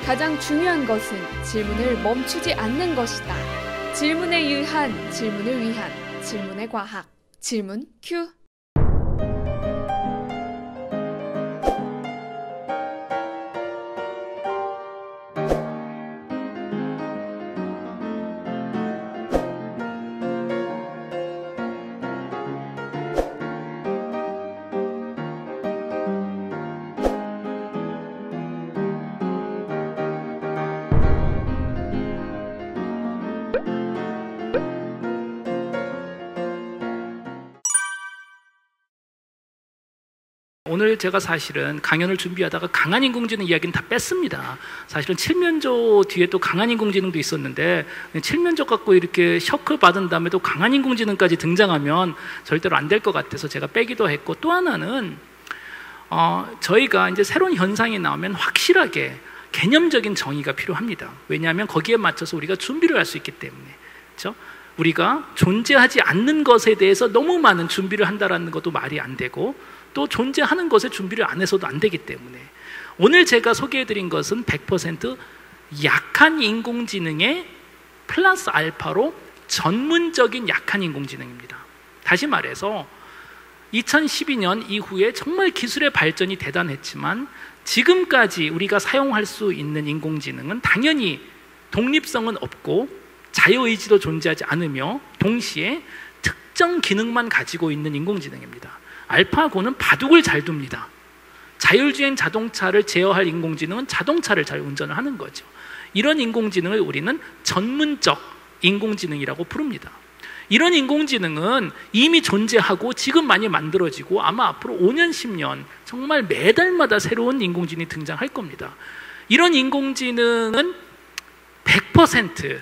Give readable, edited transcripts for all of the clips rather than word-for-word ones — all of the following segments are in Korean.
가장 중요한 것은 질문을 멈추지 않는 것이다. 질문에 의한 질문을 위한 질문의 과학. 질문 Q. 오늘 제가 사실은 강연을 준비하다가 강한 인공지능 이야기는 다 뺐습니다. 사실은 칠면조 뒤에 또 강한 인공지능도 있었는데 칠면조 갖고 이렇게 셔크 받은 다음에 또 강한 인공지능까지 등장하면 절대로 안 될 것 같아서 제가 빼기도 했고, 또 하나는 저희가 이제 새로운 현상이 나오면 확실하게 개념적인 정의가 필요합니다. 왜냐하면 거기에 맞춰서 우리가 준비를 할 수 있기 때문에. 그렇죠? 우리가 존재하지 않는 것에 대해서 너무 많은 준비를 한다는 것도 말이 안 되고, 또 존재하는 것에 준비를 안 해서도 안 되기 때문에 오늘 제가 소개해드린 것은 100% 약한 인공지능의 플러스 알파로 전문적인 약한 인공지능입니다. 다시 말해서 2012년 이후에 정말 기술의 발전이 대단했지만 지금까지 우리가 사용할 수 있는 인공지능은 당연히 독립성은 없고 자유의지도 존재하지 않으며 동시에 특정 기능만 가지고 있는 인공지능입니다. 알파고는 바둑을 잘 둡니다. 자율주행 자동차를 제어할 인공지능은 자동차를 잘 운전을 하는 거죠. 이런 인공지능을 우리는 전문적 인공지능이라고 부릅니다. 이런 인공지능은 이미 존재하고 지금 많이 만들어지고 아마 앞으로 5년, 10년 정말 매달마다 새로운 인공지능이 등장할 겁니다. 이런 인공지능은 100%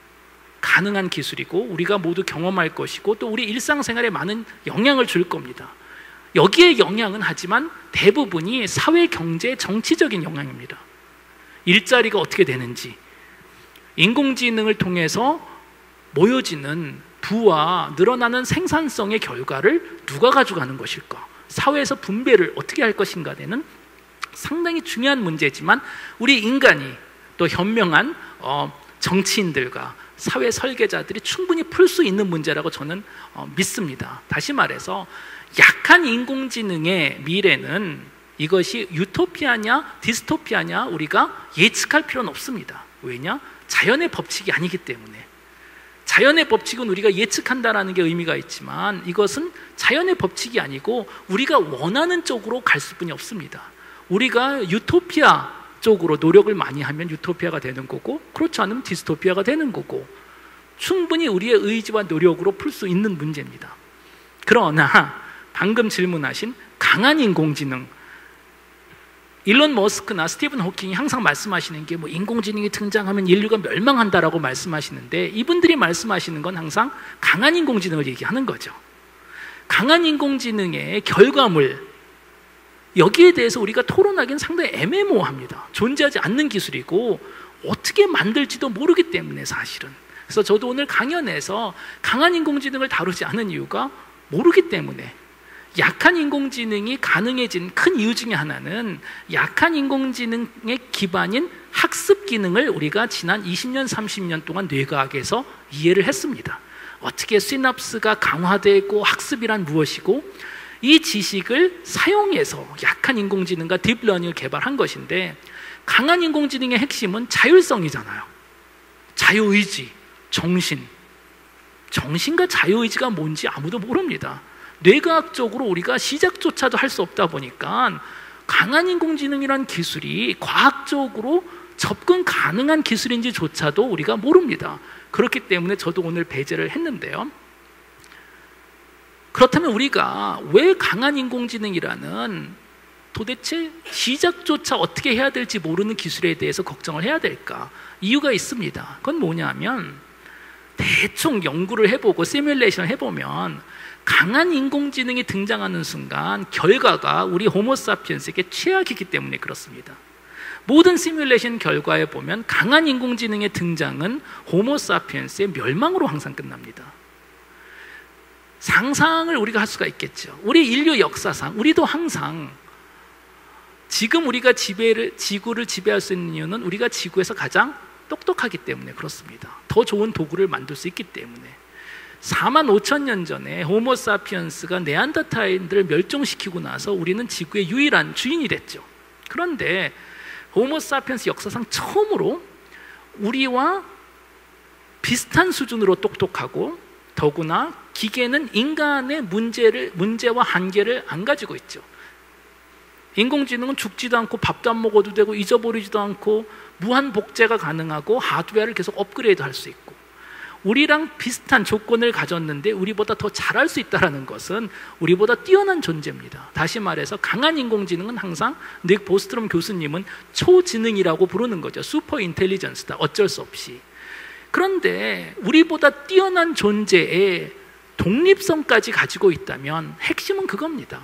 가능한 기술이고 우리가 모두 경험할 것이고 또 우리 일상생활에 많은 영향을 줄 겁니다. 여기에 영향은 하지만 대부분이 사회, 경제, 정치적인 영향입니다. 일자리가 어떻게 되는지, 인공지능을 통해서 모여지는 부와 늘어나는 생산성의 결과를 누가 가져가는 것일까, 사회에서 분배를 어떻게 할 것인가 되는 상당히 중요한 문제지만 우리 인간이 또 현명한 정치인들과 사회 설계자들이 충분히 풀 수 있는 문제라고 저는 믿습니다. 다시 말해서 약한 인공지능의 미래는 이것이 유토피아냐 디스토피아냐 우리가 예측할 필요는 없습니다. 왜냐? 자연의 법칙이 아니기 때문에. 자연의 법칙은 우리가 예측한다는 게 의미가 있지만 이것은 자연의 법칙이 아니고 우리가 원하는 쪽으로 갈 수뿐이 없습니다. 우리가 유토피아 쪽으로 노력을 많이 하면 유토피아가 되는 거고, 그렇지 않으면 디스토피아가 되는 거고, 충분히 우리의 의지와 노력으로 풀 수 있는 문제입니다. 그러나 방금 질문하신 강한 인공지능, 일론 머스크나 스티븐 호킹이 항상 말씀하시는 게 인공지능이 등장하면 인류가 멸망한다라고 말씀하시는데, 이분들이 말씀하시는 건 항상 강한 인공지능을 얘기하는 거죠. 강한 인공지능의 결과물, 여기에 대해서 우리가 토론하기는 상당히 애매모호합니다. 존재하지 않는 기술이고 어떻게 만들지도 모르기 때문에 사실은. 그래서 저도 오늘 강연에서 강한 인공지능을 다루지 않은 이유가 모르기 때문에. 약한 인공지능이 가능해진 큰 이유 중에 하나는 약한 인공지능의 기반인 학습 기능을 우리가 지난 20년, 30년 동안 뇌과학에서 이해를 했습니다. 어떻게 시냅스가 강화되고 학습이란 무엇이고, 이 지식을 사용해서 약한 인공지능과 딥러닝을 개발한 것인데, 강한 인공지능의 핵심은 자율성이잖아요. 자유의지, 정신과 자유의지가 뭔지 아무도 모릅니다. 뇌과학적으로 우리가 시작조차도 할 수 없다 보니까 강한 인공지능이란 기술이 과학적으로 접근 가능한 기술인지조차도 우리가 모릅니다. 그렇기 때문에 저도 오늘 배제를 했는데요. 그렇다면 우리가 왜 강한 인공지능이라는 도대체 시작조차 어떻게 해야 될지 모르는 기술에 대해서 걱정을 해야 될까? 이유가 있습니다. 그건 뭐냐면 대충 연구를 해보고 시뮬레이션을 해보면 강한 인공지능이 등장하는 순간 결과가 우리 호모사피엔스에게 최악이기 때문에 그렇습니다. 모든 시뮬레이션 결과에 보면 강한 인공지능의 등장은 호모사피엔스의 멸망으로 항상 끝납니다. 상상을 우리가 할 수가 있겠죠. 우리 인류 역사상 우리도 항상 지금 우리가 지구를 지배할 수 있는 이유는 우리가 지구에서 가장 똑똑하기 때문에 그렇습니다. 더 좋은 도구를 만들 수 있기 때문에. 4만 5천 년 전에 호모사피엔스가 네안데르탈인들을 멸종시키고 나서 우리는 지구의 유일한 주인이 됐죠. 그런데 호모사피엔스 역사상 처음으로 우리와 비슷한 수준으로 똑똑하고, 더구나 기계는 인간의 문제와 한계를 안 가지고 있죠. 인공지능은 죽지도 않고 밥도 안 먹어도 되고 잊어버리지도 않고 무한 복제가 가능하고 하드웨어를 계속 업그레이드 할 수 있고, 우리랑 비슷한 조건을 가졌는데 우리보다 더 잘할 수 있다는 것은 우리보다 뛰어난 존재입니다. 다시 말해서 강한 인공지능은 항상 닉 보스트롬 교수님은 초지능이라고 부르는 거죠. 슈퍼 인텔리전스다, 어쩔 수 없이. 그런데 우리보다 뛰어난 존재의 독립성까지 가지고 있다면 핵심은 그겁니다.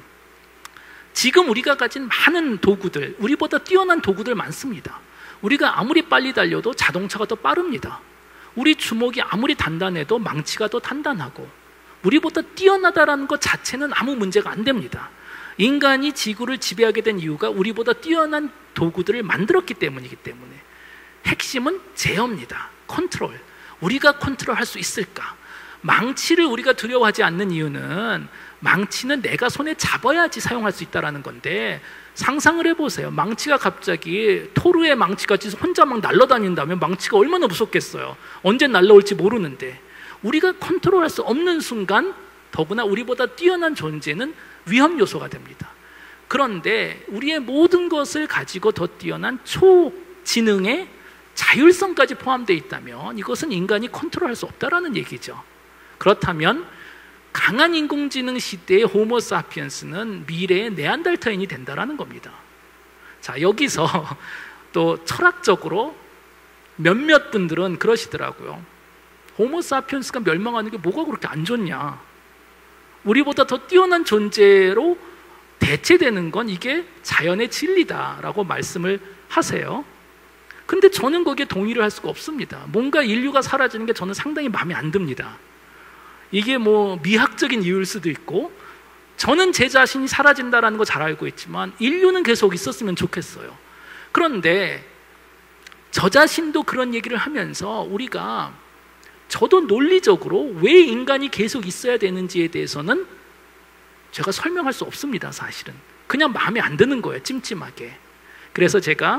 지금 우리가 가진 많은 도구들, 우리보다 뛰어난 도구들 많습니다. 우리가 아무리 빨리 달려도 자동차가 더 빠릅니다. 우리 주먹이 아무리 단단해도 망치가 더 단단하고, 우리보다 뛰어나다라는 것 자체는 아무 문제가 안 됩니다. 인간이 지구를 지배하게 된 이유가 우리보다 뛰어난 도구들을 만들었기 때문이기 때문에 핵심은 제어입니다. 컨트롤. 우리가 컨트롤할 수 있을까? 망치를 우리가 두려워하지 않는 이유는 망치는 내가 손에 잡아야지 사용할 수 있다는 건데, 상상을 해보세요. 망치가 갑자기 토르의 망치같이 혼자 막 날아다닌다면 망치가 얼마나 무섭겠어요. 언제 날아올지 모르는데. 우리가 컨트롤할 수 없는 순간, 더구나 우리보다 뛰어난 존재는 위험 요소가 됩니다. 그런데 우리의 모든 것을 가지고 더 뛰어난 초지능의 자율성까지 포함되어 있다면 이것은 인간이 컨트롤할 수 없다는 얘기죠. 그렇다면 강한 인공지능 시대의 호모사피엔스는 미래의 네안데르탈인이 된다는 겁니다. 자, 여기서 또 철학적으로 몇몇 분들은 그러시더라고요. 호모사피엔스가 멸망하는 게 뭐가 그렇게 안 좋냐? 우리보다 더 뛰어난 존재로 대체되는 건 이게 자연의 진리다라고 말씀을 하세요. 근데 저는 거기에 동의를 할 수가 없습니다. 뭔가 인류가 사라지는 게 저는 상당히 마음에 안 듭니다. 이게 뭐 미학적인 이유일 수도 있고, 저는 제 자신이 사라진다는 거 잘 알고 있지만 인류는 계속 있었으면 좋겠어요. 그런데 저 자신도 그런 얘기를 하면서 우리가, 저도 논리적으로 왜 인간이 계속 있어야 되는지에 대해서는 제가 설명할 수 없습니다. 사실은 그냥 마음에 안 드는 거예요, 찜찜하게. 그래서 제가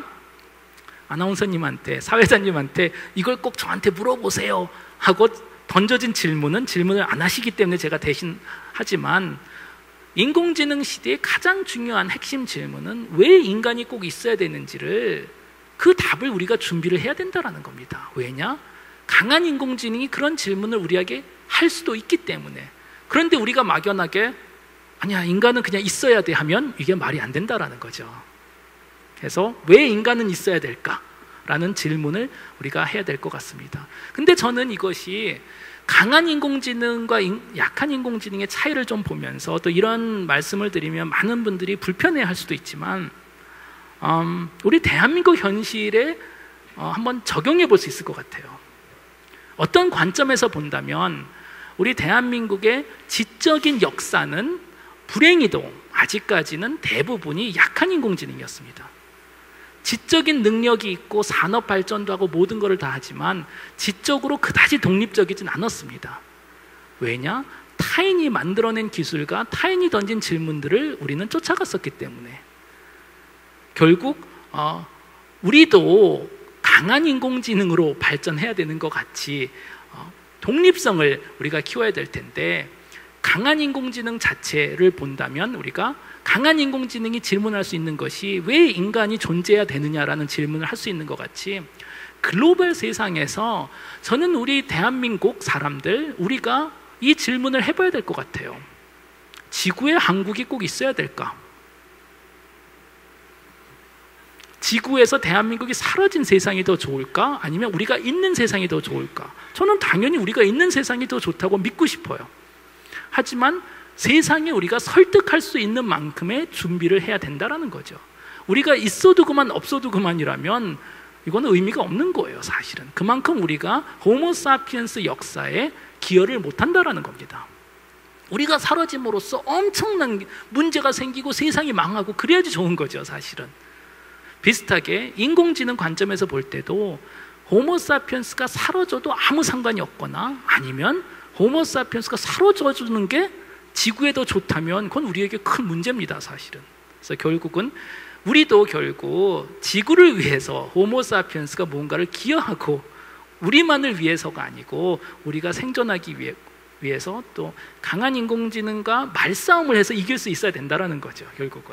아나운서님한테, 사회자님한테 이걸 꼭 저한테 물어보세요 하고 던져진 질문을 안 하시기 때문에 제가 대신 하지만, 인공지능 시대의 가장 중요한 핵심 질문은 왜 인간이 꼭 있어야 되는지를, 그 답을 우리가 준비를 해야 된다는 겁니다. 왜냐? 강한 인공지능이 그런 질문을 우리에게 할 수도 있기 때문에. 그런데 우리가 막연하게 아니야, 인간은 그냥 있어야 돼 하면 이게 말이 안 된다는 거죠. 그래서 왜 인간은 있어야 될까? 라는 질문을 우리가 해야 될 것 같습니다. 근데 저는 이것이 강한 인공지능과 약한 인공지능의 차이를 좀 보면서, 또 이런 말씀을 드리면 많은 분들이 불편해할 수도 있지만, 우리 대한민국 현실에 한번 적용해 볼 수 있을 것 같아요. 어떤 관점에서 본다면 우리 대한민국의 지적인 역사는 불행히도 아직까지는 대부분이 약한 인공지능이었습니다. 지적인 능력이 있고 산업 발전도 하고 모든 것을 다 하지만 지적으로 그다지 독립적이진 않았습니다. 왜냐? 타인이 만들어낸 기술과 타인이 던진 질문들을 우리는 쫓아갔었기 때문에. 결국 우리도 강한 인공지능으로 발전해야 되는 것 같이 독립성을 우리가 키워야 될 텐데, 강한 인공지능 자체를 본다면 우리가 강한 인공지능이 질문할 수 있는 것이 왜 인간이 존재해야 되느냐라는 질문을 할 수 있는 것 같이, 글로벌 세상에서 저는 우리 대한민국 사람들, 우리가 이 질문을 해봐야 될 것 같아요. 지구에 한국이 꼭 있어야 될까? 지구에서 대한민국이 사라진 세상이 더 좋을까? 아니면 우리가 있는 세상이 더 좋을까? 저는 당연히 우리가 있는 세상이 더 좋다고 믿고 싶어요. 하지만 세상에 우리가 설득할 수 있는 만큼의 준비를 해야 된다는 거죠. 우리가 있어도 그만 없어도 그만이라면 이거는 의미가 없는 거예요. 사실은 그만큼 우리가 호모사피엔스 역사에 기여를 못한다는 겁니다. 우리가 사라짐으로써 엄청난 문제가 생기고 세상이 망하고 그래야지 좋은 거죠, 사실은. 비슷하게 인공지능 관점에서 볼 때도 호모사피엔스가 사라져도 아무 상관이 없거나 아니면 호모사피엔스가 사라져주는 게 지구에 더 좋다면 그건 우리에게 큰 문제입니다, 사실은. 그래서 결국은 우리도 결국 지구를 위해서 호모사피엔스가 뭔가를 기여하고 우리만을 위해서가 아니고 우리가 생존하기 위해서 또 강한 인공지능과 말싸움을 해서 이길 수 있어야 된다는 거죠, 결국은.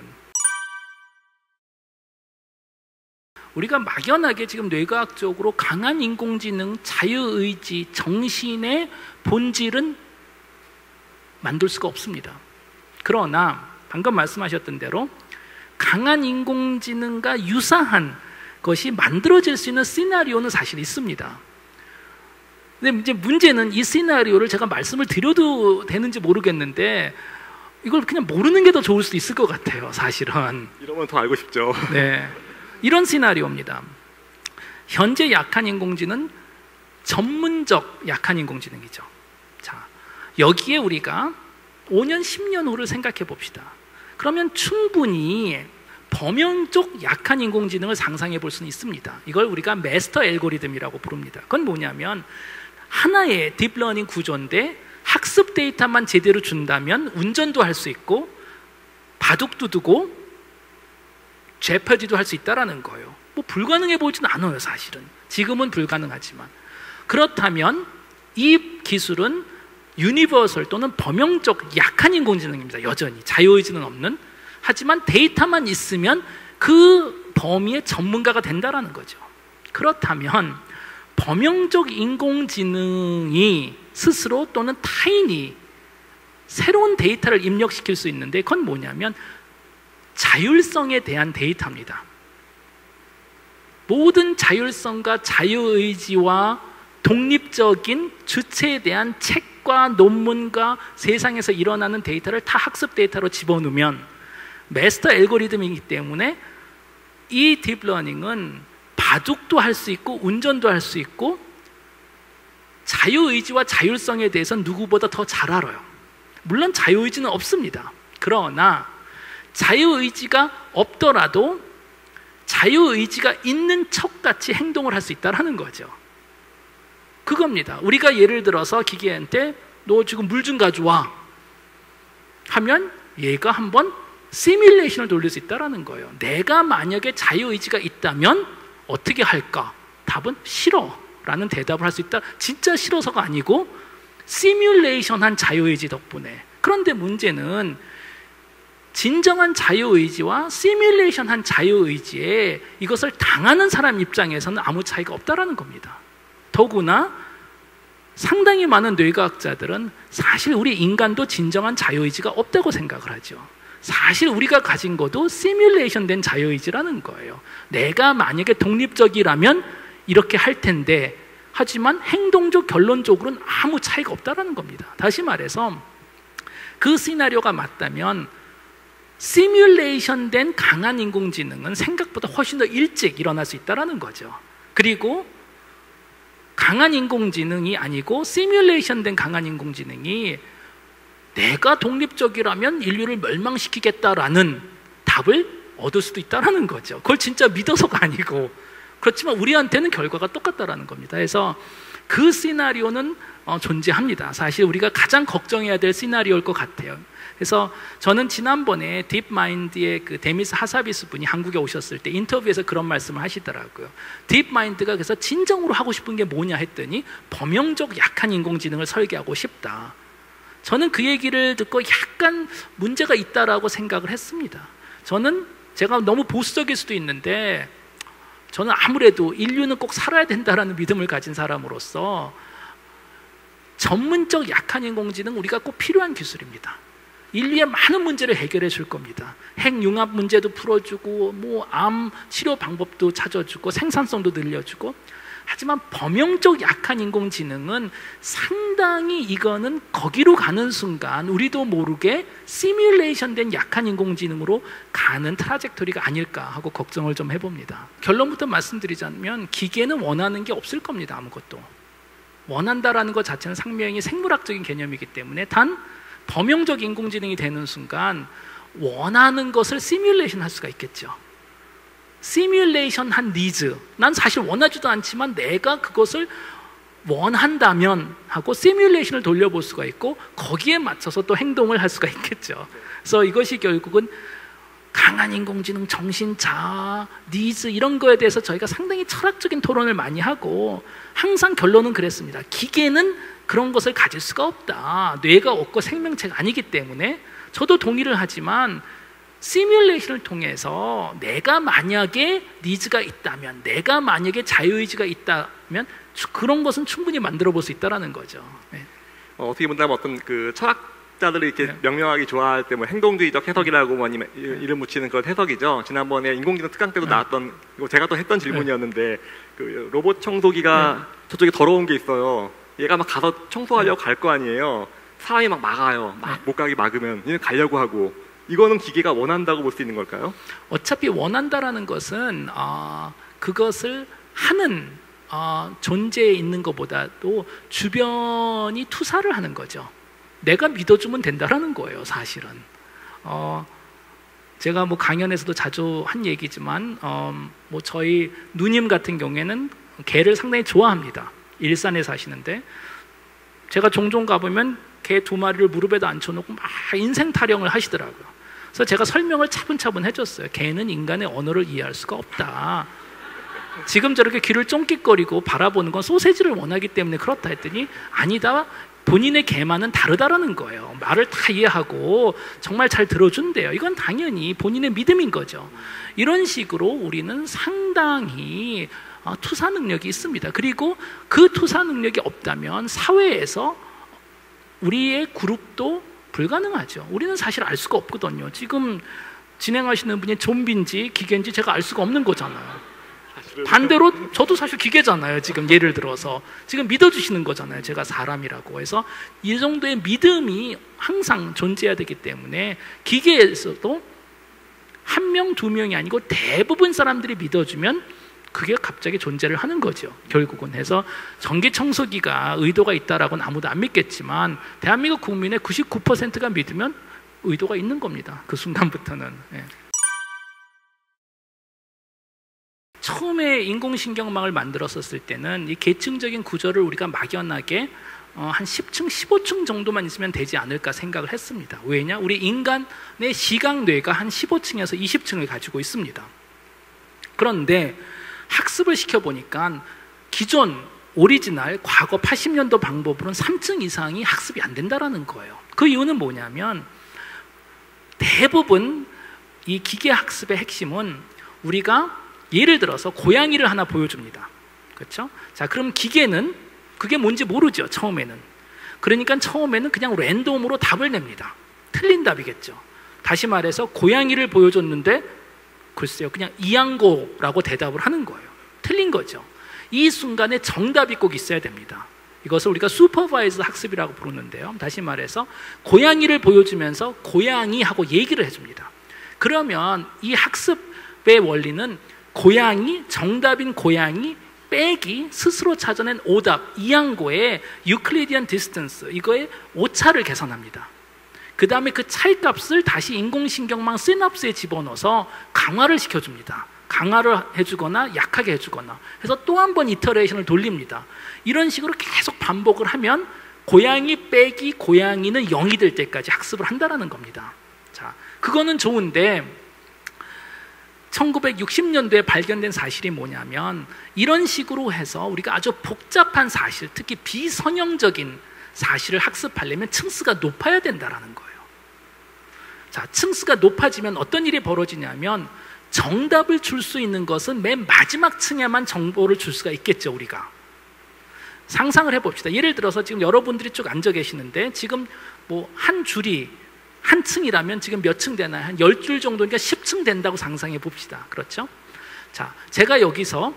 우리가 막연하게 지금 뇌과학적으로 강한 인공지능, 자유의지, 정신의 본질은 만들 수가 없습니다. 그러나 방금 말씀하셨던 대로 강한 인공지능과 유사한 것이 만들어질 수 있는 시나리오는 사실 있습니다. 근데 이제 문제는 이 시나리오를 제가 말씀을 드려도 되는지 모르겠는데 이걸 그냥 모르는 게 더 좋을 수도 있을 것 같아요, 사실은. 이러면 더 알고 싶죠. 네, 이런 시나리오입니다. 현재 약한 인공지능은 전문적 약한 인공지능이죠. 자, 여기에 우리가 5년, 10년 후를 생각해 봅시다. 그러면 충분히 범용적 약한 인공지능을 상상해 볼 수는 있습니다. 이걸 우리가 마스터 알고리즘이라고 부릅니다. 그건 뭐냐면 하나의 딥러닝 구조인데 학습 데이터만 제대로 준다면 운전도 할 수 있고 바둑도 두고 제퍼지도 할 수 있다는 거예요. 뭐 불가능해 보이지는 않아요, 사실은. 지금은 불가능하지만. 그렇다면 이 기술은 유니버설 또는 범용적 약한 인공지능입니다. 여전히 자유의지는 없는. 하지만 데이터만 있으면 그 범위의 전문가가 된다는 거죠. 그렇다면 범용적 인공지능이 스스로 또는 타인이 새로운 데이터를 입력시킬 수 있는데 그건 뭐냐면 자율성에 대한 데이터입니다. 모든 자율성과 자유의지와 독립적인 주체에 대한 책과 논문과 세상에서 일어나는 데이터를 다 학습 데이터로 집어넣으면 마스터 알고리즘이기 때문에 이 딥러닝은 바둑도 할 수 있고 운전도 할 수 있고 자유의지와 자율성에 대해서는 누구보다 더 잘 알아요. 물론 자유의지는 없습니다. 그러나 자유의지가 없더라도 자유의지가 있는 척같이 행동을 할 수 있다는 거죠. 그겁니다. 우리가 예를 들어서 기계한테 너 지금 물 좀 가져와 하면 얘가 한번 시뮬레이션을 돌릴 수 있다는 거예요. 내가 만약에 자유의지가 있다면 어떻게 할까? 답은 싫어 라는 대답을 할 수 있다. 진짜 싫어서가 아니고 시뮬레이션한 자유의지 덕분에. 그런데 문제는 진정한 자유의지와 시뮬레이션한 자유의지에 이것을 당하는 사람 입장에서는 아무 차이가 없다는 겁니다. 더구나 상당히 많은 뇌과학자들은 사실 우리 인간도 진정한 자유의지가 없다고 생각을 하죠. 사실 우리가 가진 것도 시뮬레이션 된 자유의지라는 거예요. 내가 만약에 독립적이라면 이렇게 할 텐데 하지만 행동적 결론적으로는 아무 차이가 없다는 겁니다. 다시 말해서 그 시나리오가 맞다면 시뮬레이션 된 강한 인공지능은 생각보다 훨씬 더 일찍 일어날 수 있다는 거죠. 그리고 강한 인공지능이 아니고 시뮬레이션 된 강한 인공지능이 내가 독립적이라면 인류를 멸망시키겠다라는 답을 얻을 수도 있다는 거죠. 그걸 진짜 믿어서가 아니고 그렇지만 우리한테는 결과가 똑같다는 겁니다. 그래서 그 시나리오는 존재합니다. 사실 우리가 가장 걱정해야 될 시나리오일 것 같아요. 그래서 저는 지난번에 딥마인드의 그 데미스 하사비스 분이 한국에 오셨을 때 인터뷰에서 그런 말씀을 하시더라고요. 딥마인드가 그래서 진정으로 하고 싶은 게 뭐냐 했더니 범용적 약한 인공지능을 설계하고 싶다. 저는 그 얘기를 듣고 약간 문제가 있다라고 생각을 했습니다. 저는 제가 너무 보수적일 수도 있는데 저는 아무래도 인류는 꼭 살아야 된다라는 믿음을 가진 사람으로서 전문적 약한 인공지능 우리가 꼭 필요한 기술입니다. 인류의 많은 문제를 해결해 줄 겁니다. 핵융합 문제도 풀어주고 뭐 암 치료 방법도 찾아주고 생산성도 늘려주고 하지만 범용적 약한 인공지능은 상당히 이거는 거기로 가는 순간 우리도 모르게 시뮬레이션 된 약한 인공지능으로 가는 트라젝토리가 아닐까 하고 걱정을 좀 해봅니다. 결론부터 말씀드리자면 기계는 원하는 게 없을 겁니다. 아무것도 원한다라는 것 자체는 생명이 생물학적인 개념이기 때문에 단 범용적 인공지능이 되는 순간 원하는 것을 시뮬레이션 할 수가 있겠죠. 시뮬레이션 한 니즈, 난 사실 원하지도 않지만 내가 그것을 원한다면 하고 시뮬레이션을 돌려볼 수가 있고 거기에 맞춰서 또 행동을 할 수가 있겠죠. 그래서 이것이 결국은 강한 인공지능, 정신, 자아, 니즈 이런 거에 대해서 저희가 상당히 철학적인 토론을 많이 하고 항상 결론은 그랬습니다. 기계는 그런 것을 가질 수가 없다. 뇌가 없고 생명체가 아니기 때문에. 저도 동의를 하지만 시뮬레이션을 통해서 내가 만약에 니즈가 있다면, 내가 만약에 자유의지가 있다면 그런 것은 충분히 만들어 볼 수 있다는 거죠. 네. 어떻게 본다면 어떤 그 철학자들이 이렇게 명명하기 좋아할 때 뭐 행동주의적 해석이라고 뭐 이름 붙이는 그런 해석이죠. 지난번에 인공지능 특강 때도 나왔던, 이거 제가 또 했던 질문이었는데 그 로봇 청소기가 저쪽에 더러운 게 있어요. 얘가 막 가서 청소하려고 갈 거 아니에요. 사람이 막 막아요. 막 못 가게 막으면 얘는 가려고 하고. 이거는 기계가 원한다고 볼 수 있는 걸까요? 어차피 원한다라는 것은 그것을 하는 존재에 있는 것보다도 주변이 투사를 하는 거죠. 내가 믿어주면 된다라는 거예요, 사실은. 제가 뭐 강연에서도 자주 한 얘기지만 뭐 저희 누님 같은 경우에는 개를 상당히 좋아합니다. 일산에 사시는데 제가 종종 가보면 개 2마리를 무릎에다 앉혀놓고 막 인생 타령을 하시더라고요. 그래서 제가 설명을 차분차분 해줬어요. 개는 인간의 언어를 이해할 수가 없다. 지금 저렇게 귀를 쫑깃거리고 바라보는 건 소세지를 원하기 때문에 그렇다 했더니 아니다. 본인의 개만은 다르다라는 거예요. 말을 다 이해하고 정말 잘 들어준대요. 이건 당연히 본인의 믿음인 거죠. 이런 식으로 우리는 상당히 투사 능력이 있습니다. 그리고 그 투사 능력이 없다면 사회에서 우리의 그룹도 불가능하죠. 우리는 사실 알 수가 없거든요. 지금 진행하시는 분이 좀비인지 기계인지 제가 알 수가 없는 거잖아요. 반대로 저도 사실 기계잖아요. 지금 예를 들어서 지금 믿어주시는 거잖아요. 제가 사람이라고 해서 이 정도의 믿음이 항상 존재해야 되기 때문에 기계에서도 1명, 2명이 아니고 대부분 사람들이 믿어주면 그게 갑자기 존재를 하는 거죠. 결국은 해서 전기청소기가 의도가 있다라고는 아무도 안 믿겠지만 대한민국 국민의 99%가 믿으면 의도가 있는 겁니다. 그 순간부터는. 예. 처음에 인공신경망을 만들었을 때는 이 계층적인 구조를 우리가 막연하게 한 10층, 15층 정도만 있으면 되지 않을까 생각을 했습니다. 왜냐? 우리 인간의 시각뇌가 한 15층에서 20층을 가지고 있습니다. 그런데 학습을 시켜보니까 기존 오리지널 과거 80년도 방법으로는 3층 이상이 학습이 안 된다는 거예요. 그 이유는 뭐냐면 대부분 이 기계 학습의 핵심은 우리가 예를 들어서 고양이를 하나 보여줍니다. 그렇죠? 자, 그럼 기계는 그게 뭔지 모르죠, 처음에는. 그러니까 처음에는 그냥 랜덤으로 답을 냅니다. 틀린 답이겠죠. 다시 말해서 고양이를 보여줬는데 글쎄요, 그냥 이양고라고 대답을 하는 거예요. 틀린 거죠. 이 순간에 정답이 꼭 있어야 됩니다. 이것을 우리가 슈퍼바이즈 학습이라고 부르는데요. 다시 말해서 고양이를 보여주면서 고양이하고 얘기를 해줍니다. 그러면 이 학습의 원리는 고양이, 정답인 고양이 빼기 스스로 찾아낸 오답, 이양고의 유클리디안 디스턴스, 이거의 오차를 계산합니다. 그 다음에 그 차이값을 다시 인공신경망 시납스에 집어넣어서 강화를 시켜줍니다. 강화를 해주거나 약하게 해주거나 해서 또 한 번 이터레이션을 돌립니다. 이런 식으로 계속 반복을 하면 고양이 빼기 고양이는 0이 될 때까지 학습을 한다는 겁니다. 자, 그거는 좋은데 1960년도에 발견된 사실이 뭐냐면 이런 식으로 해서 우리가 아주 복잡한 사실, 특히 비선형적인 사실을 학습하려면 층수가 높아야 된다는 거예요. 자, 층수가 높아지면 어떤 일이 벌어지냐면 정답을 줄 수 있는 것은 맨 마지막 층에만 정보를 줄 수가 있겠죠, 우리가. 상상을 해봅시다. 예를 들어서 지금 여러분들이 쭉 앉아 계시는데 지금 뭐 한 줄이 한 층이라면 지금 몇 층 되나요? 한 10줄 정도니까 10층 된다고 상상해 봅시다. 그렇죠? 자, 제가 여기서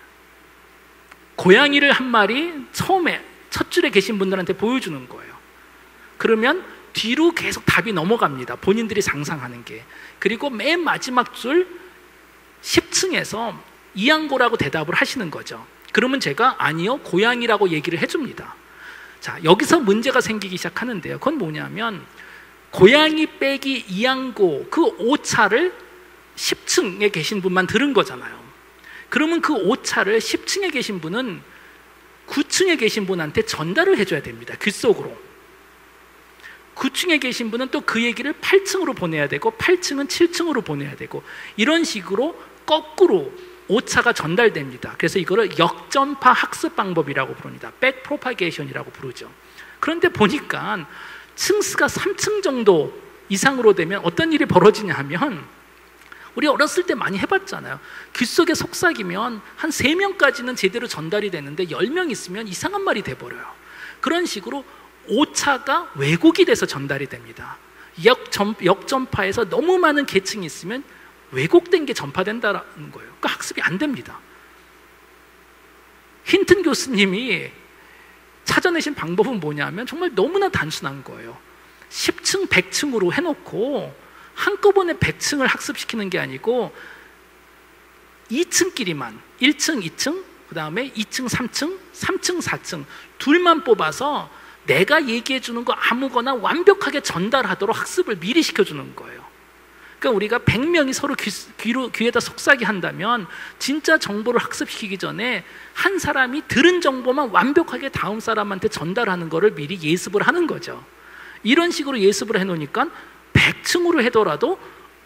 고양이를 한 마리 처음에 첫 줄에 계신 분들한테 보여주는 거예요. 그러면 뒤로 계속 답이 넘어갑니다. 본인들이 상상하는 게. 그리고 맨 마지막 줄 10층에서 이양고라고 대답을 하시는 거죠. 그러면 제가 아니요, 고양이라고 얘기를 해줍니다. 자, 여기서 문제가 생기기 시작하는데요. 그건 뭐냐면 고양이 빼기 이양고 그 오차를 10층에 계신 분만 들은 거잖아요. 그러면 그 오차를 10층에 계신 분은 9층에 계신 분한테 전달을 해줘야 됩니다. 귓속으로. 9층에 계신 분은 또 그 얘기를 8층으로 보내야 되고 8층은 7층으로 보내야 되고 이런 식으로 거꾸로 오차가 전달됩니다. 그래서 이거를 역전파 학습 방법이라고 부릅니다. 백 프로파게이션이라고 부르죠. 그런데 보니까 층수가 3층 정도 이상으로 되면 어떤 일이 벌어지냐 하면 우리 어렸을 때 많이 해봤잖아요. 귓속에 속삭이면 한 3명까지는 제대로 전달이 되는데 10명 있으면 이상한 말이 돼버려요. 그런 식으로 오차가 왜곡이 돼서 전달이 됩니다. 역전파에서 너무 많은 계층이 있으면 왜곡된 게 전파된다는 거예요. 그러니까 학습이 안 됩니다. 힌튼 교수님이 찾아내신 방법은 뭐냐면 정말 너무나 단순한 거예요. 10층, 100층으로 해놓고 한꺼번에 100층을 학습시키는 게 아니고 2층끼리만 1층, 2층, 그 다음에 2층, 3층, 3층, 4층 둘만 뽑아서 내가 얘기해 주는 거 아무거나 완벽하게 전달하도록 학습을 미리 시켜주는 거예요. 그러니까 우리가 100명이 서로 귀에다 속삭이 한다면 진짜 정보를 학습시키기 전에 한 사람이 들은 정보만 완벽하게 다음 사람한테 전달하는 거를 미리 예습을 하는 거죠. 이런 식으로 예습을 해놓으니까 100층으로 하더라도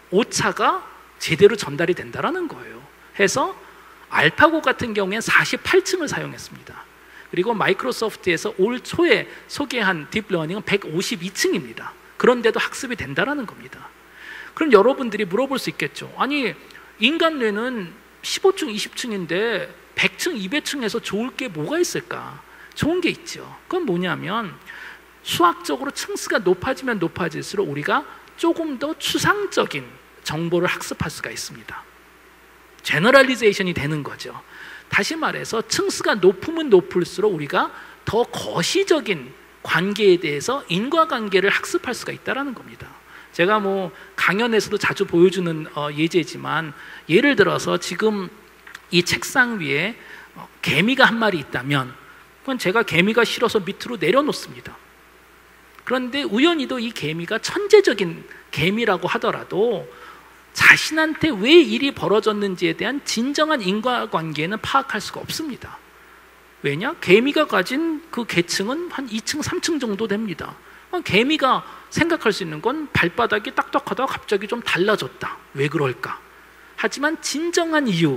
오차가 제대로 전달이 된다는 거예요. 해서 알파고 같은 경우에는 48층을 사용했습니다. 그리고 마이크로소프트에서 올 초에 소개한 딥러닝은 152층입니다. 그런데도 학습이 된다는 겁니다. 그럼 여러분들이 물어볼 수 있겠죠. 아니 인간 뇌는 15층, 20층인데 100층, 200층에서 좋을 게 뭐가 있을까? 좋은 게 있죠. 그건 뭐냐면 수학적으로 층수가 높아지면 높아질수록 우리가 조금 더 추상적인 정보를 학습할 수가 있습니다. 제너럴리제이션이 되는 거죠. 다시 말해서 층수가 높으면 높을수록 우리가 더 거시적인 관계에 대해서 인과관계를 학습할 수가 있다는 겁니다. 제가 뭐 강연에서도 자주 보여주는 예제지만 예를 들어서 지금 이 책상 위에 개미가 한 마리 있다면 그건 제가 개미가 싫어서 밑으로 내려놓습니다. 그런데 우연히도 이 개미가 천재적인 개미라고 하더라도 자신한테 왜 일이 벌어졌는지에 대한 진정한 인과관계는 파악할 수가 없습니다. 왜냐? 개미가 가진 그 계층은 한 2층, 3층 정도 됩니다. 개미가 생각할 수 있는 건 발바닥이 딱딱하다가 갑자기 좀 달라졌다. 왜 그럴까? 하지만 진정한 이유,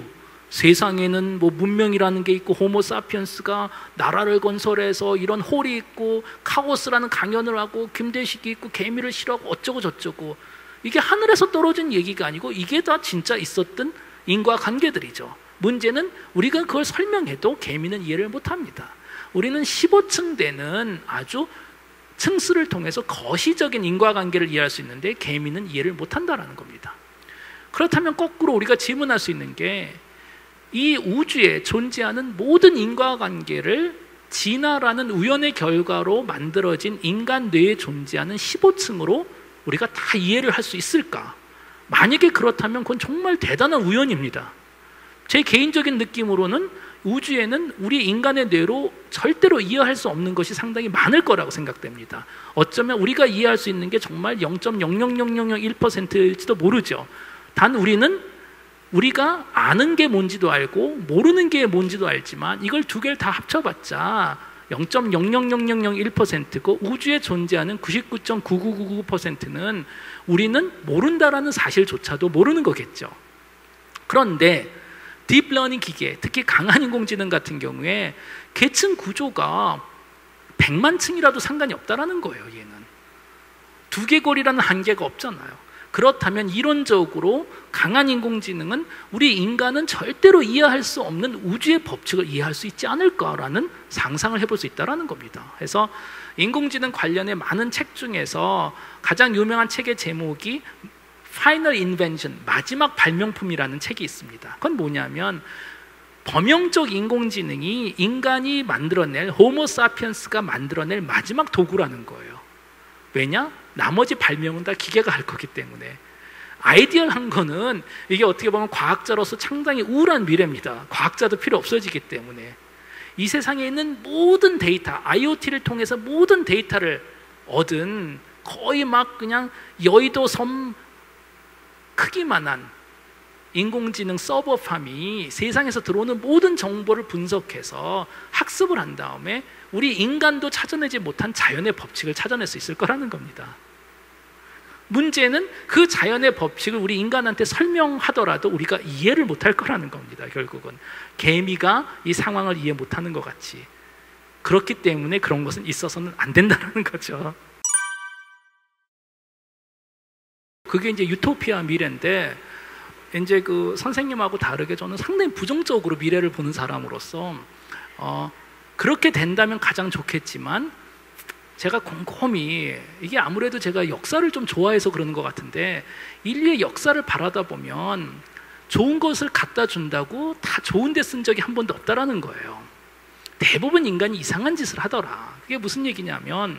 세상에는 뭐 문명이라는 게 있고 호모사피엔스가 나라를 건설해서 이런 홀이 있고 카오스라는 강연을 하고 김대식이 있고 개미를 싫어하고 어쩌고 저쩌고 이게 하늘에서 떨어진 얘기가 아니고 이게 다 진짜 있었던 인과관계들이죠. 문제는 우리가 그걸 설명해도 개미는 이해를 못합니다. 우리는 15층 되는 아주 층수를 통해서 거시적인 인과관계를 이해할 수 있는데 개미는 이해를 못한다는 겁니다. 그렇다면 거꾸로 우리가 질문할 수 있는 게 이 우주에 존재하는 모든 인과관계를 진화라는 우연의 결과로 만들어진 인간 뇌에 존재하는 15층으로 우리가 다 이해를 할 수 있을까? 만약에 그렇다면 그건 정말 대단한 우연입니다. 제 개인적인 느낌으로는 우주에는 우리 인간의 뇌로 절대로 이해할 수 없는 것이 상당히 많을 거라고 생각됩니다. 어쩌면 우리가 이해할 수 있는 게 정말 0.00001%일지도 모르죠. 단 우리는 우리가 아는 게 뭔지도 알고 모르는 게 뭔지도 알지만 이걸 두 개를 다 합쳐봤자 0.00001%고 우주에 존재하는 99.9999%는 우리는 모른다라는 사실조차도 모르는 거겠죠. 그런데 딥러닝 기계, 특히 강한 인공지능 같은 경우에 계층 구조가 100만 층이라도 상관이 없다라는 거예요. 얘는 두개골이라는 한계가 없잖아요. 그렇다면 이론적으로 강한 인공지능은 우리 인간은 절대로 이해할 수 없는 우주의 법칙을 이해할 수 있지 않을까라는 상상을 해볼 수 있다는 겁니다. 그래서 인공지능 관련의 많은 책 중에서 가장 유명한 책의 제목이 Final Invention, 마지막 발명품이라는 책이 있습니다. 그건 뭐냐면 범용적 인공지능이 인간이 만들어낼, 호모사피엔스가 만들어낼 마지막 도구라는 거예요. 왜냐? 나머지 발명은 다 기계가 할 거기 때문에. 아이디어한 거는 이게 어떻게 보면 과학자로서 상당히 우울한 미래입니다. 과학자도 필요 없어지기 때문에. 이 세상에 있는 모든 데이터, IoT를 통해서 모든 데이터를 얻은 거의 막 그냥 여의도 섬 크기만한 인공지능 서버팜이 세상에서 들어오는 모든 정보를 분석해서 학습을 한 다음에 우리 인간도 찾아내지 못한 자연의 법칙을 찾아낼 수 있을 거라는 겁니다. 문제는 그 자연의 법칙을 우리 인간한테 설명하더라도 우리가 이해를 못할 거라는 겁니다. 결국은 개미가 이 상황을 이해 못하는 것 같이. 그렇기 때문에 그런 것은 있어서는 안 된다는 거죠. 그게 이제 유토피아 미래인데, 이제 그 선생님하고 다르게 저는 상당히 부정적으로 미래를 보는 사람으로서 그렇게 된다면 가장 좋겠지만, 제가 곰곰이, 이게 아무래도 제가 역사를 좀 좋아해서 그러는 것 같은데, 인류의 역사를 바라다 보면 좋은 것을 갖다 준다고 다 좋은 데 쓴 적이 한 번도 없다라는 거예요. 대부분 인간이 이상한 짓을 하더라. 그게 무슨 얘기냐면,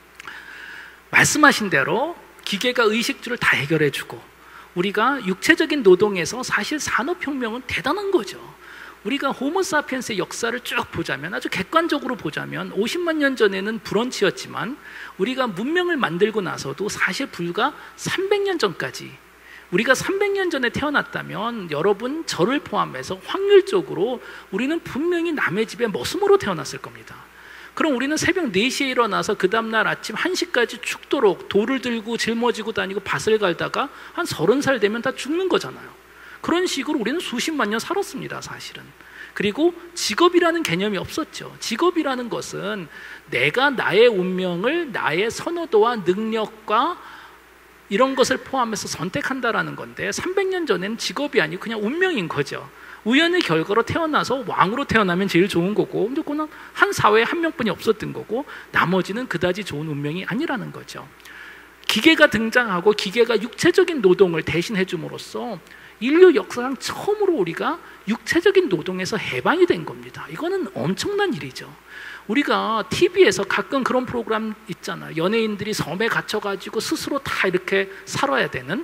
말씀하신 대로 기계가 의식주를 다 해결해주고, 우리가 육체적인 노동에서 사실 산업혁명은 대단한 거죠. 우리가 호모사피엔스의 역사를 쭉 보자면, 아주 객관적으로 보자면 50만 년 전에는 브런치였지만 우리가 문명을 만들고 나서도 사실 불과 300년 전까지, 우리가 300년 전에 태어났다면 여러분 저를 포함해서 확률적으로 우리는 분명히 남의 집에 머슴으로 태어났을 겁니다. 그럼 우리는 새벽 4시에 일어나서 그 다음날 아침 1시까지 죽도록 돌을 들고 짊어지고 다니고 밭을 갈다가 한 30살 되면 다 죽는 거잖아요. 그런 식으로 우리는 수십만 년 살았습니다, 사실은. 그리고 직업이라는 개념이 없었죠. 직업이라는 것은 내가 나의 운명을 나의 선호도와 능력과 이런 것을 포함해서 선택한다라는 건데, 300년 전에는 직업이 아니고 그냥 운명인 거죠. 우연의 결과로 태어나서 왕으로 태어나면 제일 좋은 거고, 근데 그건 한 사회에 한 명뿐이 없었던 거고, 나머지는 그다지 좋은 운명이 아니라는 거죠. 기계가 등장하고 기계가 육체적인 노동을 대신해 줌으로써 인류 역사상 처음으로 우리가 육체적인 노동에서 해방이 된 겁니다. 이거는 엄청난 일이죠. 우리가 TV에서 가끔 그런 프로그램 있잖아요. 연예인들이 섬에 갇혀가지고 스스로 다 이렇게 살아야 되는,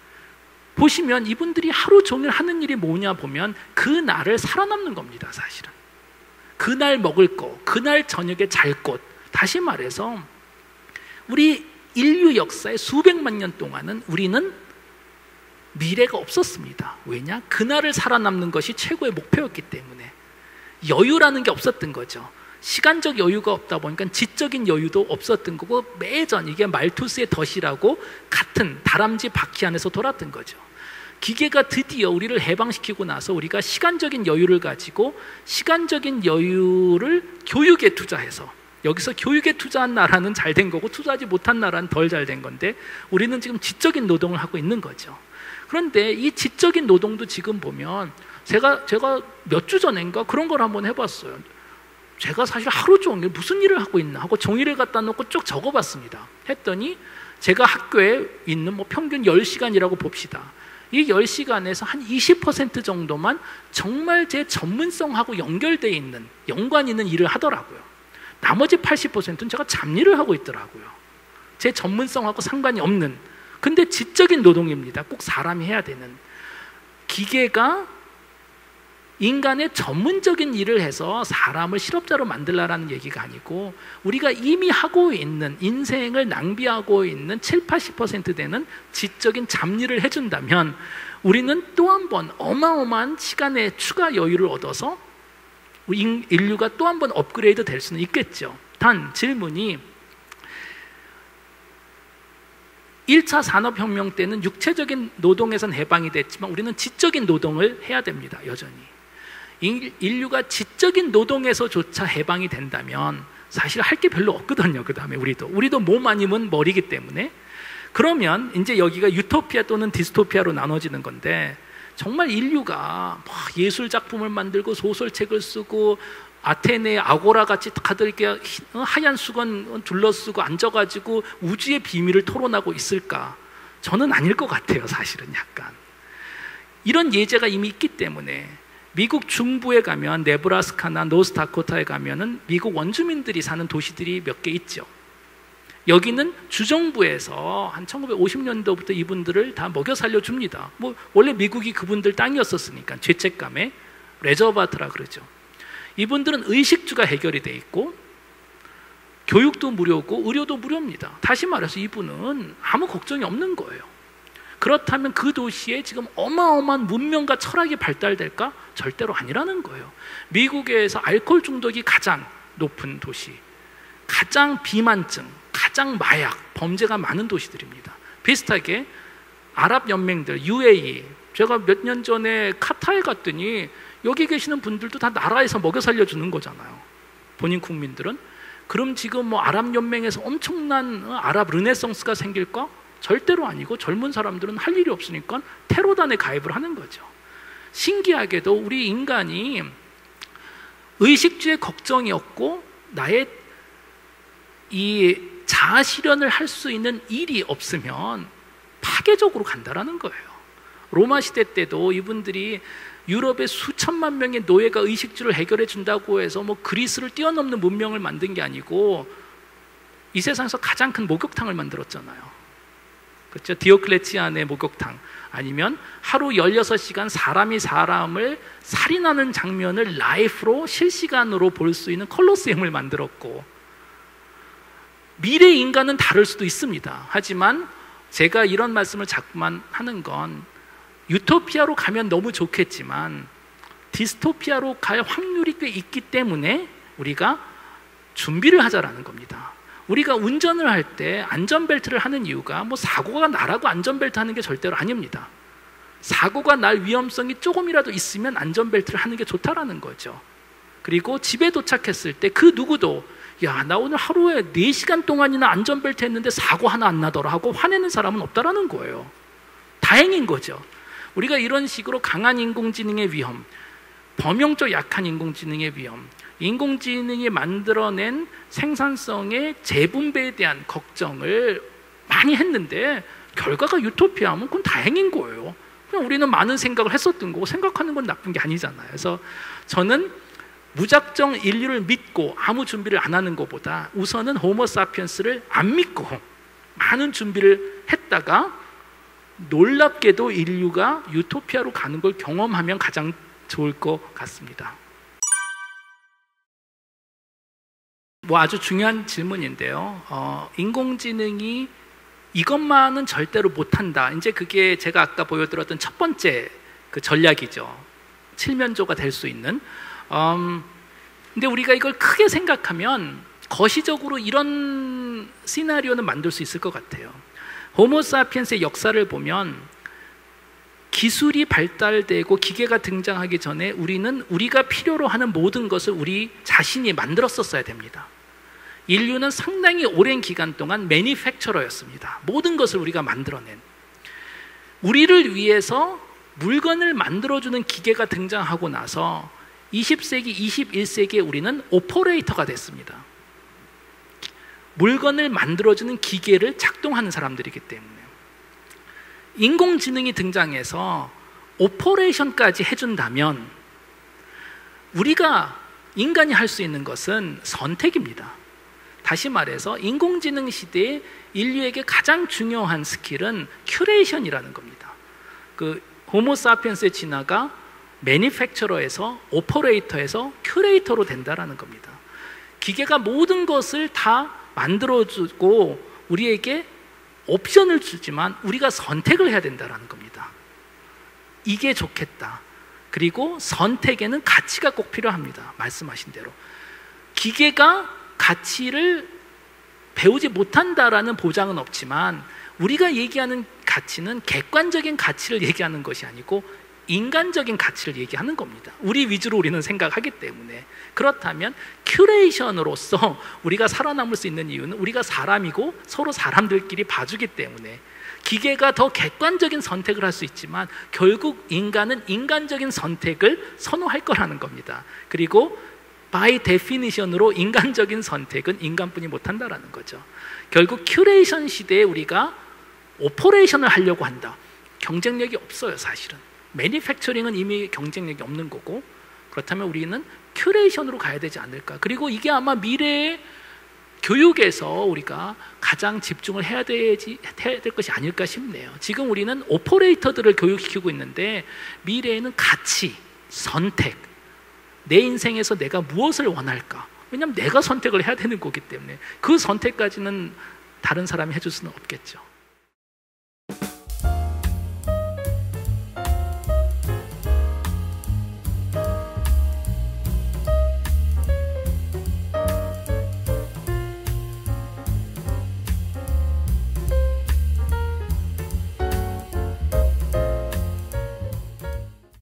보시면 이분들이 하루 종일 하는 일이 뭐냐 보면 그날을 살아남는 겁니다, 사실은. 그날 먹을 거, 그날 저녁에 잘 곳. 다시 말해서 우리 인류 역사의 수백만 년 동안은 우리는 미래가 없었습니다. 왜냐? 그날을 살아남는 것이 최고의 목표였기 때문에. 여유라는 게 없었던 거죠. 시간적 여유가 없다 보니까 지적인 여유도 없었던 거고, 매전 이게 말투스의 덫이라고 같은 다람쥐 바퀴 안에서 돌았던 거죠. 기계가 드디어 우리를 해방시키고 나서 우리가 시간적인 여유를 가지고 시간적인 여유를 교육에 투자해서, 여기서 교육에 투자한 나라는 잘 된 거고 투자하지 못한 나라는 덜 잘 된 건데, 우리는 지금 지적인 노동을 하고 있는 거죠. 그런데 이 지적인 노동도 지금 보면, 제가 몇 주 전인가 그런 걸 한번 해봤어요. 제가 사실 하루 종일 무슨 일을 하고 있나 하고 종이를 갖다 놓고 쭉 적어봤습니다. 했더니 제가 학교에 있는 뭐 평균 10시간이라고 봅시다. 이 10시간에서 한 20% 정도만 정말 제 전문성하고 연결되어 있는, 연관 있는 일을 하더라고요. 나머지 80%는 제가 잡일을 하고 있더라고요. 제 전문성하고 상관이 없는, 근데 지적인 노동입니다. 꼭 사람이 해야 되는. 기계가 인간의 전문적인 일을 해서 사람을 실업자로 만들라라는 얘기가 아니고, 우리가 이미 하고 있는, 인생을 낭비하고 있는 70-80% 되는 지적인 잡일을 해준다면 우리는 또 한 번 어마어마한 시간의 추가 여유를 얻어서 인류가 또 한 번 업그레이드 될 수는 있겠죠. 단 질문이, 1차 산업혁명 때는 육체적인 노동에선 해방이 됐지만 우리는 지적인 노동을 해야 됩니다, 여전히. 인류가 지적인 노동에서조차 해방이 된다면 사실 할 게 별로 없거든요. 그 다음에 우리도 몸 아니면 머리기 때문에. 그러면 이제 여기가 유토피아 또는 디스토피아로 나눠지는 건데, 정말 인류가 예술 작품을 만들고 소설책을 쓰고 아테네 아고라 같이 다들 이렇게 하얀 수건 둘러쓰고 앉아가지고 우주의 비밀을 토론하고 있을까? 저는 아닐 것 같아요, 사실은. 약간 이런 예제가 이미 있기 때문에. 미국 중부에 가면 네브라스카나 노스다코타에 가면은 미국 원주민들이 사는 도시들이 몇 개 있죠. 여기는 주정부에서 한 1950년도부터 이분들을 다 먹여 살려줍니다. 뭐 원래 미국이 그분들 땅이었었으니까. 죄책감에 레저바트라 그러죠. 이분들은 의식주가 해결이 돼 있고 교육도 무료고 의료도 무료입니다. 다시 말해서 이분은 아무 걱정이 없는 거예요. 그렇다면 그 도시에 지금 어마어마한 문명과 철학이 발달될까? 절대로 아니라는 거예요. 미국에서 알코올 중독이 가장 높은 도시, 가장 비만증, 가장 마약, 범죄가 많은 도시들입니다. 비슷하게 아랍 연맹들, UAE, 제가 몇 년 전에 카타르에 갔더니 여기 계시는 분들도 다 나라에서 먹여 살려주는 거잖아요. 본인 국민들은. 그럼 지금 뭐 아랍 연맹에서 엄청난 아랍 르네상스가 생길까? 절대로 아니고 젊은 사람들은 할 일이 없으니까 테러단에 가입을 하는 거죠. 신기하게도 우리 인간이 의식주의 걱정이 없고 나의 이 자아 실현을 할 수 있는 일이 없으면 파괴적으로 간다라는 거예요. 로마 시대 때도 이분들이 유럽의 수천만 명의 노예가 의식주를 해결해 준다고 해서 뭐 그리스를 뛰어넘는 문명을 만든 게 아니고 이 세상에서 가장 큰 목욕탕을 만들었잖아요. 그렇죠? 디오클레치안의 목욕탕, 아니면 하루 16시간 사람이 사람을 살인하는 장면을 라이프로 실시간으로 볼 수 있는 콜로세움을 만들었고, 미래 인간은 다를 수도 있습니다. 하지만 제가 이런 말씀을 자꾸만 하는 건 유토피아로 가면 너무 좋겠지만 디스토피아로 갈 확률이 꽤 있기 때문에 우리가 준비를 하자라는 겁니다. 우리가 운전을 할 때 안전벨트를 하는 이유가 뭐 사고가 나라고 안전벨트 하는 게 절대로 아닙니다. 사고가 날 위험성이 조금이라도 있으면 안전벨트를 하는 게 좋다라는 거죠. 그리고 집에 도착했을 때 그 누구도 야, 나 오늘 하루에 4시간 동안이나 안전벨트 했는데 사고 하나 안 나더라 하고 화내는 사람은 없다라는 거예요. 다행인 거죠. 우리가 이런 식으로 강한 인공지능의 위험, 범용적 약한 인공지능의 위험, 인공지능이 만들어낸 생산성의 재분배에 대한 걱정을 많이 했는데 결과가 유토피아면 그건 다행인 거예요. 그냥 우리는 많은 생각을 했었던 거고, 생각하는 건 나쁜 게 아니잖아요. 그래서 저는 무작정 인류를 믿고 아무 준비를 안 하는 것보다 우선은 호모사피엔스를 안 믿고 많은 준비를 했다가 놀랍게도 인류가 유토피아로 가는 걸 경험하면 가장 좋을 것 같습니다. 뭐 아주 중요한 질문인데요. 인공지능이 이것만은 절대로 못한다. 이제 그게 제가 아까 보여드렸던 첫 번째 그 전략이죠. 칠면조가 될 수 있는. 근데 우리가 이걸 크게 생각하면 거시적으로 이런 시나리오는 만들 수 있을 것 같아요. 호모사피엔스의 역사를 보면 기술이 발달되고 기계가 등장하기 전에 우리는 우리가 필요로 하는 모든 것을 우리 자신이 만들었었어야 됩니다. 인류는 상당히 오랜 기간 동안 매니팩처러였습니다. 모든 것을 우리가 만들어낸. 우리를 위해서 물건을 만들어주는 기계가 등장하고 나서 20세기, 21세기에 우리는 오퍼레이터가 됐습니다. 물건을 만들어주는 기계를 작동하는 사람들이기 때문에. 인공지능이 등장해서 오퍼레이션까지 해준다면 우리가 인간이 할 수 있는 것은 선택입니다. 다시 말해서 인공지능 시대에 인류에게 가장 중요한 스킬은 큐레이션이라는 겁니다. 그 호모사피엔스의 진화가 매니팩처러에서 오퍼레이터에서 큐레이터로 된다라는 겁니다. 기계가 모든 것을 다 만들어주고 우리에게 옵션을 주지만 우리가 선택을 해야 된다라는 겁니다. 이게 좋겠다. 그리고 선택에는 가치가 꼭 필요합니다. 말씀하신 대로. 기계가 가치를 배우지 못한다라는 보장은 없지만 우리가 얘기하는 가치는 객관적인 가치를 얘기하는 것이 아니고 인간적인 가치를 얘기하는 겁니다. 우리 위주로 우리는 생각하기 때문에. 그렇다면 큐레이션으로서 우리가 살아남을 수 있는 이유는 우리가 사람이고 서로 사람들끼리 봐주기 때문에. 기계가 더 객관적인 선택을 할 수 있지만 결국 인간은 인간적인 선택을 선호할 거라는 겁니다. 그리고 by definition으로 인간적인 선택은 인간뿐이 못한다라는 거죠. 결국 큐레이션 시대에 우리가 오퍼레이션을 하려고 한다. 경쟁력이 없어요, 사실은. 매니팩처링은 이미 경쟁력이 없는 거고, 그렇다면 우리는 큐레이션으로 가야 되지 않을까. 그리고 이게 아마 미래의 교육에서 우리가 가장 집중을 해야 될 것이 아닐까 싶네요. 지금 우리는 오퍼레이터들을 교육시키고 있는데 미래에는 가치, 선택, 내 인생에서 내가 무엇을 원할까? 왜냐하면 내가 선택을 해야 되는 거기 때문에 그 선택까지는 다른 사람이 해줄 수는 없겠죠.